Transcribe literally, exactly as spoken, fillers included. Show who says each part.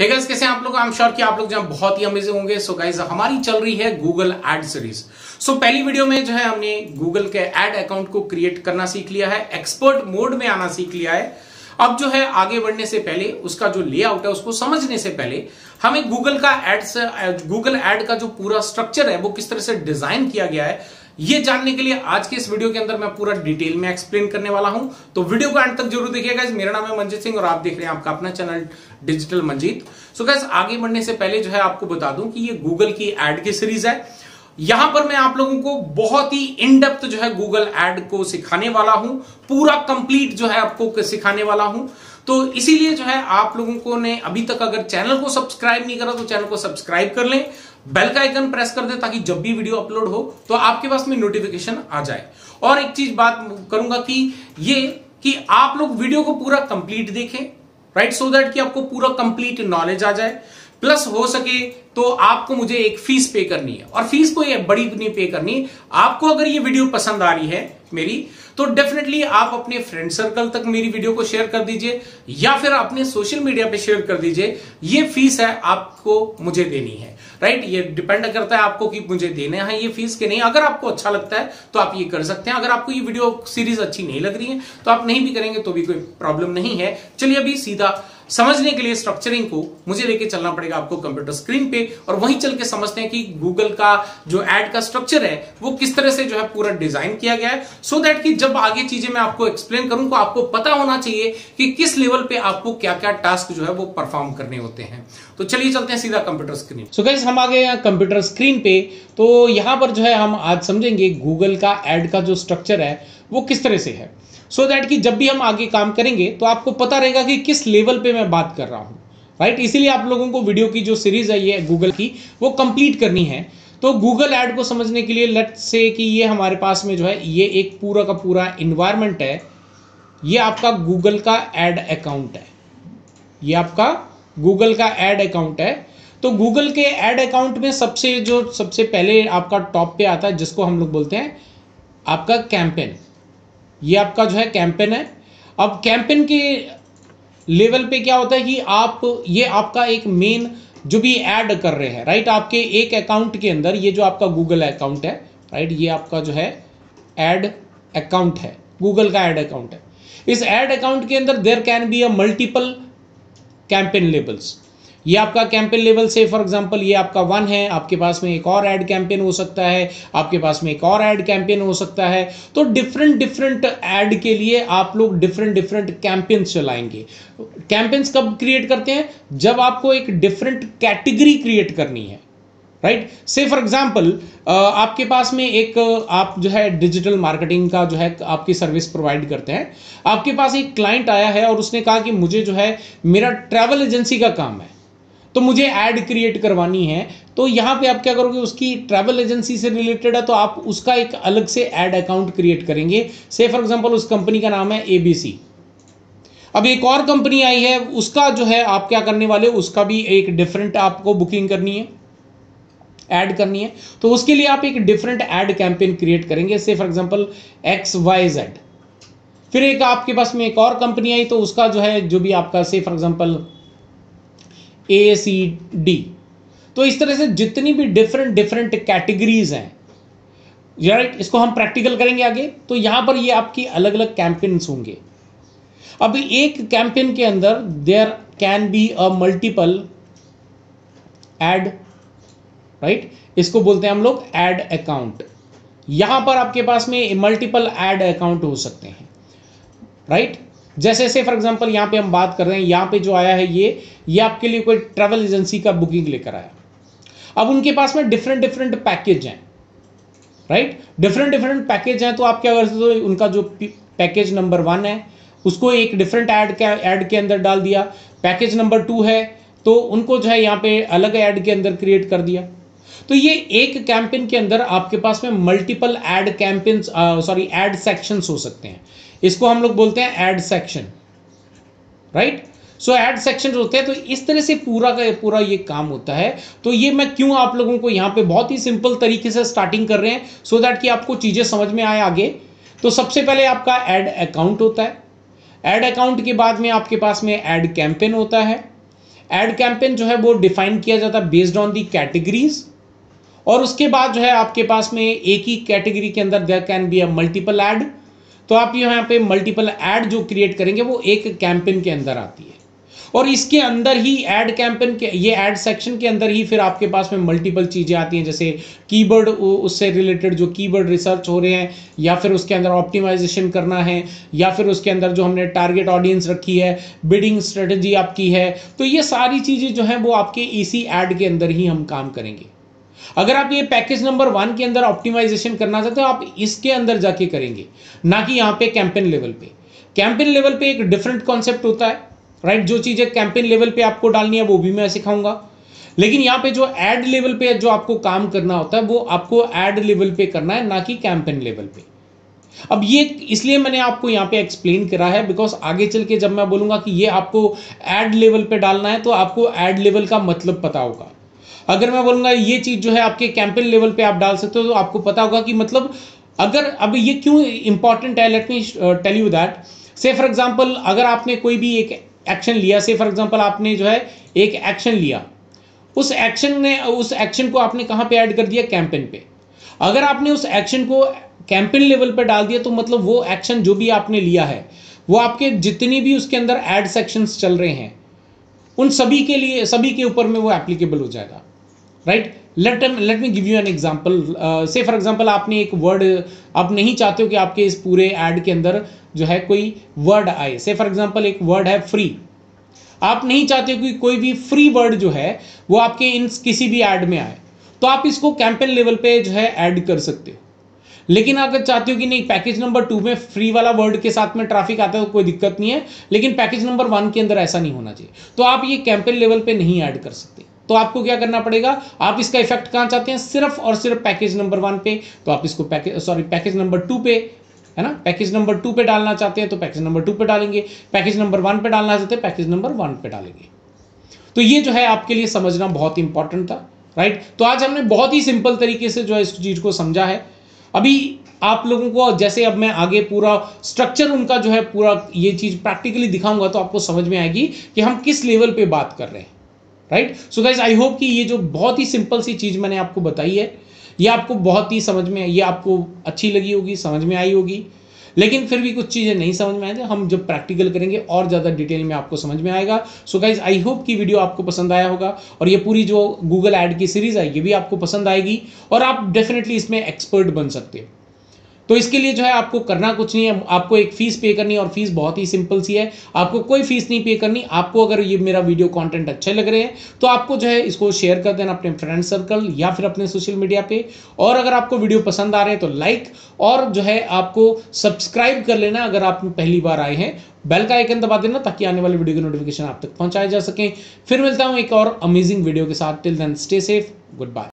Speaker 1: Hey guys, कैसे हैं आप लोग? आई एम श्योर कि आप लोग जहां बहुत ही अमेजिंग होंगे। सो गाइस, हमारी चल रही है गूगल एड सीरीज। सो पहली वीडियो में जो है हमने गूगल के एड अकाउंट को क्रिएट करना सीख लिया है, एक्सपर्ट मोड में आना सीख लिया है। अब जो है आगे बढ़ने से पहले उसका जो लेआउट है उसको समझने से पहले हमें गूगल का एड गूगल एड का जो पूरा स्ट्रक्चर है वो किस तरह से डिजाइन किया गया है ये जानने के लिए आज के इस वीडियो के अंदर मैं पूरा डिटेल में एक्सप्लेन करने वाला हूं। तो वीडियो को अंत तक जरूर देखिएगा। मेरा नाम है मंजीत सिंह और आप देख रहे हैं आपका अपना channel digital Manjeet. So guys, आगे बढ़ने से पहले जो है आपको बता दूं कि ये गूगल की एड की सीरीज है। यहां पर मैं आप लोगों को बहुत ही इन डेप्थ जो है गूगल एड को सिखाने वाला हूं, पूरा कंप्लीट जो है आपको सिखाने वाला हूं। तो इसीलिए जो है आप लोगों को ने अभी तक अगर चैनल को सब्सक्राइब नहीं करा तो चैनल को सब्सक्राइब कर लें, बेल का आइकन प्रेस कर दे ताकि जब भी वीडियो अपलोड हो तो आपके पास में नोटिफिकेशन आ जाए। और एक चीज बात करूंगा कि ये कि आप लोग वीडियो को पूरा कंप्लीट देखें, राइट, सो दैट कि आपको पूरा कंप्लीट नॉलेज आ जाए। प्लस हो सके तो आपको मुझे एक फीस पे करनी है, और फीस को ये बड़ी नहीं पे करनी। आपको अगर ये वीडियो पसंद आ रही है मेरी तो डेफिनेटली आप अपने फ्रेंड सर्कल तक मेरी वीडियो को शेयर कर दीजिए या फिर अपने सोशल मीडिया पे शेयर कर दीजिए। ये फीस है आपको मुझे देनी है, राइट। ये डिपेंड करता है आपको कि मुझे देने हैं ये फीस के नहीं। अगर आपको अच्छा लगता है तो आप ये कर सकते हैं। अगर आपको ये वीडियो सीरीज अच्छी नहीं लग रही है तो आप नहीं भी करेंगे तो भी कोई प्रॉब्लम नहीं है। चलिए अभी सीधा समझने के लिए स्ट्रक्चरिंग को मुझे लेके चलना पड़ेगा आपको कंप्यूटर स्क्रीन पे, और वहीं चल के समझते हैं कि गूगल का जो एड का स्ट्रक्चर है वो किस तरह से जो है पूरा डिजाइन किया गया है, सो दैट कि जब आगे चीजें मैं आपको एक्सप्लेन करूं तो आपको पता होना चाहिए कि किस लेवल पे आपको क्या क्या टास्क जो है वो परफॉर्म करने होते हैं। तो चलिए चलते हैं सीधा कंप्यूटर स्क्रीन। सो गाइस, हम आ गए हैं कंप्यूटर स्क्रीन पे। तो यहां पर जो है हम आज समझेंगे गूगल का एड का जो स्ट्रक्चर है वो किस तरह से है, सो so दैट कि जब भी हम आगे काम करेंगे तो आपको पता रहेगा कि किस लेवल पे मैं बात कर रहा हूं, राइट। इसीलिए आप लोगों को वीडियो की जो सीरीज है ये गूगल की वो कंप्लीट करनी है। तो गूगल एड को समझने के लिए लेट्स से कि ये हमारे पास में जो है ये एक पूरा का पूरा इन्वायरमेंट है। ये आपका गूगल का एड अकाउंट है, ये आपका गूगल का एड अकाउंट है। तो गूगल के एड अकाउंट में सबसे जो सबसे पहले आपका टॉप पे आता है जिसको हम लोग बोलते हैं आपका कैंपेन। ये आपका जो है कैंपेन है। अब कैंपेन के लेवल पे क्या होता है कि आप ये आपका एक मेन जो भी ऐड कर रहे हैं, राइट, आपके एक अकाउंट के अंदर ये जो आपका गूगल अकाउंट है, राइट, ये आपका जो है ऐड अकाउंट है, गूगल का ऐड अकाउंट है। इस ऐड अकाउंट के अंदर there can be a multiple campaign levels. ये आपका कैंपेन लेवल से फॉर एग्जांपल ये आपका वन है, आपके पास में एक और ऐड कैंपेन हो सकता है, आपके पास में एक और ऐड कैंपेन हो सकता है। तो डिफरेंट डिफरेंट ऐड के लिए आप लोग डिफरेंट डिफरेंट कैंपेन्स चलाएंगे। कैंपेन्स कब क्रिएट करते हैं? जब आपको एक डिफरेंट कैटेगरी क्रिएट करनी है, राइट। से फॉर एग्जांपल आपके पास में एक आप जो है डिजिटल मार्केटिंग का जो है आपकी सर्विस प्रोवाइड करते हैं। आपके पास एक क्लाइंट आया है और उसने कहा कि मुझे जो है मेरा ट्रैवल एजेंसी का काम है तो मुझे ऐड क्रिएट करवानी है। तो यहाँ पे आप क्या करोगे, उसकी ट्रैवल एजेंसी से रिलेटेड है तो आप उसका एक अलग से ऐड अकाउंट क्रिएट करेंगे। से फॉर एग्जांपल उस कंपनी का नाम है एबीसी। अब एक और कंपनी आई है, उसका जो है आप क्या करने वाले, उसका भी एक डिफरेंट आपको बुकिंग करनी है, ऐड करनी है। तो उसके लिए आप एक डिफरेंट ऐड कैंपेन क्रिएट करेंगे, say for example X Y Z. फिर एक आपके पास में एक और कंपनी आई तो उसका जो है जो भी आपका say for example A C D. तो इस तरह से जितनी भी डिफरेंट डिफरेंट कैटेगरीज हैं, राइट, इसको हम प्रैक्टिकल करेंगे आगे। तो यहां पर ये आपकी अलग अलग कैंपेन्स होंगे। अब एक कैंपेन के अंदर there can be a multiple ad, right, इसको बोलते हैं हम लोग एड अकाउंट। यहां पर आपके पास में मल्टीपल एड अकाउंट हो सकते हैं, राइट। जैसे से फॉर एग्जांपल यहाँ पे हम बात कर रहे हैं, यहाँ पे जो आया है ये ये आपके लिए कोई ट्रैवल एजेंसी का बुकिंग लेकर आया। अब उनके पास में डिफरेंट डिफरेंट पैकेज हैं, राइट, डिफरेंट डिफरेंट पैकेज हैं। तो आप क्या कर सकते हो, उनका जो पैकेज नंबर वन है उसको एक डिफरेंट ऐड के ऐड के अंदर डाल दिया। पैकेज नंबर टू है तो उनको जो है यहाँ पे अलग ऐड के अंदर क्रिएट कर दिया। तो ये एक कैंपेन के अंदर आपके पास में multiple ad campaigns sorry ad sections हो सकते हैं। इसको हम लोग बोलते हैं ad section, right. So ad section होते हैं। तो इस तरह से पूरा का पूरा ये काम होता है। तो ये मैं क्यों आप लोगों को यहाँ पे बहुत ही सिंपल तरीके से स्टार्टिंग कर रहे हैं, सो दैट कि आपको चीजें समझ में आए आगे। तो सबसे पहले आपका ऐड अकाउंट होता है। ऐड अकाउंट के बाद में आपके पास में ऐड कैंपेन होता है। एड कैंपेन जो है वो डिफाइन किया जाता है बेस्ड ऑन दी कैटेगरीज, और उसके बाद जो है आपके पास में एक ही कैटेगरी के अंदर there can be a multiple ad. तो आप यहाँ पे मल्टीपल एड जो क्रिएट करेंगे वो एक कैंपेन के अंदर आती है, और इसके अंदर ही एड कैंपेन के ये एड सेक्शन के अंदर ही फिर आपके पास में मल्टीपल चीज़ें आती हैं, जैसे कीवर्ड, उससे रिलेटेड जो कीवर्ड रिसर्च हो रहे हैं, या फिर उसके अंदर ऑप्टिमाइजेशन करना है, या फिर उसके अंदर जो हमने टारगेट ऑडियंस रखी है, बिडिंग स्ट्रेटजी आपकी है। तो ये सारी चीज़ें जो हैं वो आपके इसी एड के अंदर ही हम काम करेंगे। अगर आप ये पैकेज नंबर वन के अंदर ऑप्टिमाइजेशन करना चाहते हो, आप इसके अंदर जाके करेंगे, ना कि यहाँ पे कैंपेन लेवल पे। कैंपेन लेवल पे एक डिफरेंट कॉन्सेप्ट होता है, राइट। जो चीज़ें कैंपेन लेवल पे आपको डालनी है वो भी मैं सिखाऊंगा, लेकिन यहाँ पे जो एड लेवल पे जो आपको काम करना होता है वो आपको एड लेवल पे करना है, ना कि कैंपेन लेवल पे। अब ये इसलिए मैंने आपको यहाँ पे एक्सप्लेन करा है, बिकॉज आगे चल के जब मैं बोलूंगा कि ये आपको एड लेवल पे डालना है, तो आपको एड लेवल का मतलब पता होगा। अगर मैं बोलूंगा ये चीज जो है आपके कैंपेन लेवल पे आप डाल सकते हो, तो आपको पता होगा कि मतलब अगर अब ये क्यों इंपॉर्टेंट है, let me tell you that. Say for example अगर आपने कोई भी एक एक्शन लिया, से फॉर एग्जांपल आपने जो है एक एक्शन लिया, उस एक्शन ने उस एक्शन को आपने कहां पे ऐड कर दिया, कैंपेन पे। अगर आपने उस एक्शन को कैंपेन लेवल पे डाल दिया, तो मतलब वो एक्शन जो भी आपने लिया है वो आपके जितनी भी उसके अंदर एड सेक्शंस चल रहे हैं उन सभी के लिए, सभी के ऊपर में वो एप्लीकेबल हो जाएगा, right. Let let me give you an example. Say for example आपने एक वर्ड, आप नहीं चाहते हो कि आपके इस पूरे ऐड के अंदर जो है कोई वर्ड आए। से फॉर एग्जांपल एक वर्ड है फ्री, आप नहीं चाहते कि कोई भी फ्री वर्ड जो है वो आपके इन किसी भी ऐड में आए, तो आप इसको कैंपेन लेवल पे जो है ऐड कर सकते हो। लेकिन अगर चाहते हो कि नहीं पैकेज नंबर टू में फ्री वाला वर्ड के साथ में ट्रैफिक आता है तो कोई दिक्कत नहीं है, लेकिन पैकेज नंबर वन के अंदर ऐसा नहीं होना चाहिए, तो आप ये कैंपेन लेवल पे नहीं ऐड कर सकते। तो आपको क्या करना पड़ेगा, आप इसका इफेक्ट कहां चाहते हैं, सिर्फ और सिर्फ पैकेज नंबर वन पे, तो आप इसको package sorry package number two पे, है ना, पैकेज नंबर टू पे डालना चाहते हैं तो पैकेज नंबर टू पे डालेंगे, पैकेज नंबर वन पे डालना चाहते हैं पैकेज नंबर वन पे डालेंगे। तो ये जो है आपके लिए समझना बहुत इंपॉर्टेंट था, राइट। तो आज हमने बहुत ही सिंपल तरीके से जो है इस चीज को समझा है। अभी आप लोगों को जैसे अब मैं आगे पूरा स्ट्रक्चर उनका जो है पूरा ये चीज प्रैक्टिकली दिखाऊंगा, तो आपको समझ में आएगी कि हम किस लेवल पे बात कर रहे हैं, right. So guys I hope कि ये जो बहुत ही सिंपल सी चीज मैंने आपको बताई है ये आपको बहुत ही समझ में, ये आपको अच्छी लगी होगी, समझ में आई होगी। लेकिन फिर भी कुछ चीज़ें नहीं समझ में आए थे, हम जब प्रैक्टिकल करेंगे और ज़्यादा डिटेल में आपको समझ में आएगा। सो गाइज आई होप कि वीडियो आपको पसंद आया होगा, और ये पूरी जो गूगल ऐड की सीरीज है ये भी आपको पसंद आएगी, और आप डेफिनेटली इसमें एक्सपर्ट बन सकते हो। तो इसके लिए जो है आपको करना कुछ नहीं है, आपको एक फीस पे करनी है, और फीस बहुत ही सिंपल सी है, आपको कोई फीस नहीं पे करनी। आपको अगर ये मेरा वीडियो कंटेंट अच्छे लग रहे हैं तो आपको जो है इसको शेयर कर देना अपने फ्रेंड सर्कल या फिर अपने सोशल मीडिया पे, और अगर आपको वीडियो पसंद आ रहे हैं तो लाइक, और जो है आपको सब्सक्राइब कर लेना अगर आप पहली बार आए हैं, बेल का आइकन दबा देना ताकि आने वाली वीडियो की नोटिफिकेशन आप तक पहुंचाया जा सके। फिर मिलता हूं एक और अमेजिंग वीडियो के साथ, till then stay safe, good bye.